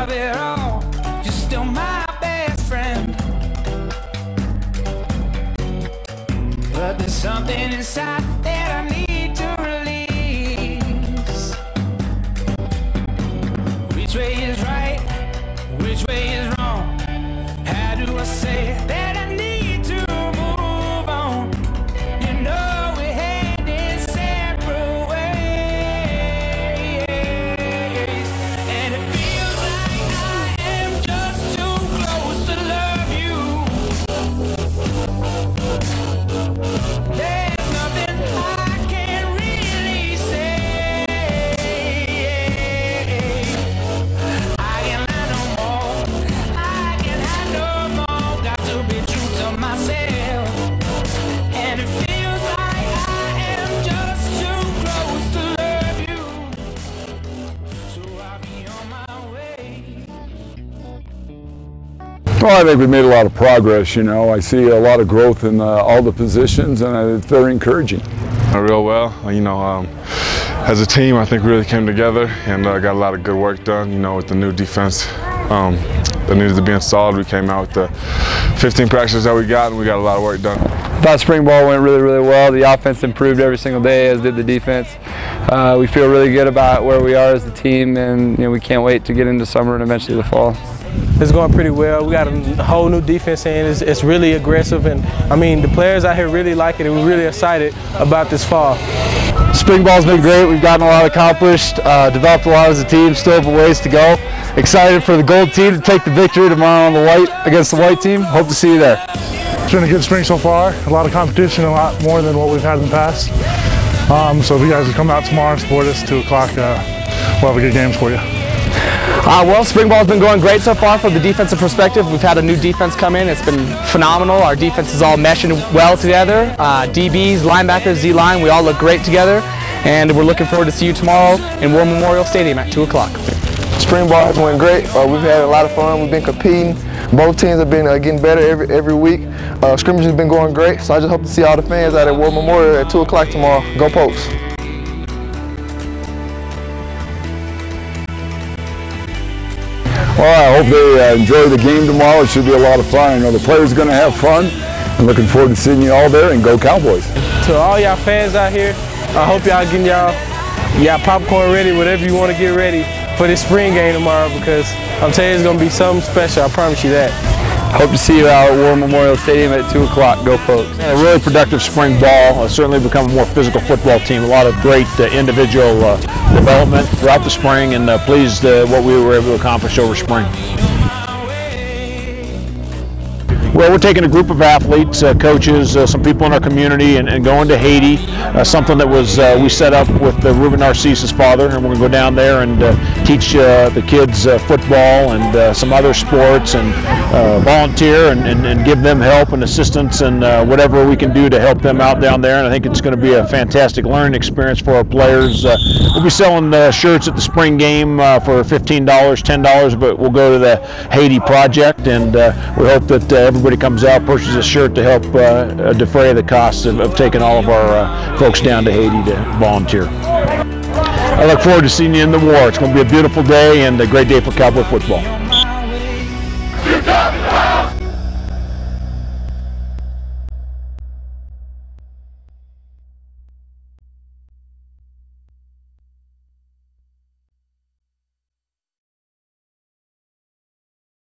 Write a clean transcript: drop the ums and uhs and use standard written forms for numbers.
of it all, you're still my best friend. But there's something inside that I need to release. Which way is right? Which way is wrong? How do I say that I need to move on? You know we're heading separate ways, and it feels like I am just too close to love you. There's nothing I can really say. I can lie no more. I can hide no more. Got to be true to myself. And it feels like I am just too close to love you. So I'll be on my way. Well, I think we made a lot of progress, you know. I see a lot of growth in all the positions, and it's very encouraging. Real well, you know, as a team I think we really came together and got a lot of good work done, you know, with the new defense that needed to be installed. We came out with the 15 practices that we got, and we got a lot of work done. I thought spring ball went really, really well. The offense improved every single day, as did the defense. We feel really good about where we are as a team, and you know, we can't wait to get into summer and eventually the fall. It's going pretty well. We got a whole new defense in. It's really aggressive, and I mean the players out here really like it, and we're really excited about this fall. Spring ball's been great. We've gotten a lot accomplished, developed a lot as a team. Still have a ways to go. Excited for the gold team to take the victory tomorrow on the white against the white team. Hope to see you there. It's been a good spring so far. A lot of competition, a lot more than what we've had in the past. So if you guys will come out tomorrow and support us 2 o'clock, we'll have a good games for you. Well, spring ball's been going great so far from the defensive perspective. We've had a new defense come in. It's been phenomenal. Our defense is all meshing well together. DBs, linebackers, Z-line, we all look great together. And we're looking forward to see you tomorrow in War Memorial Stadium at 2 o'clock. Spring ball has went great. We've had a lot of fun. We've been competing. Both teams have been getting better every week. Scrimmage has been going great. So I just hope to see all the fans out at War Memorial at 2 o'clock tomorrow. Go Pokes. Well, I hope they enjoy the game tomorrow. It should be a lot of fun. I know the players are going to have fun. I'm looking forward to seeing you all there, and go Cowboys. To all y'all fans out here, I hope y'all getting y'all popcorn ready, whatever you want to get ready for this spring game tomorrow, because I'm telling you it's going to be something special. I promise you that. Hope to see you out at War Memorial Stadium at 2 o'clock. Go Pokes. A really productive spring ball. Certainly become a more physical football team. A lot of great individual development throughout the spring, and pleased what we were able to accomplish over spring. Well, we're taking a group of athletes, coaches, some people in our community, and going to Haiti. Something that was we set up with Ruben Narcisse's father, and we're going to go down there and teach the kids football and some other sports, and volunteer and give them help and assistance and whatever we can do to help them out down there. And I think it's going to be a fantastic learning experience for our players. We'll be selling shirts at the spring game for $15, $10, but we'll go to the Haiti project, and we hope that everybody comes out, purchases a shirt to help defray the costs of taking all of our folks down to Haiti to volunteer. I look forward to seeing you in the war. It's going to be a beautiful day and a great day for Cowboy football.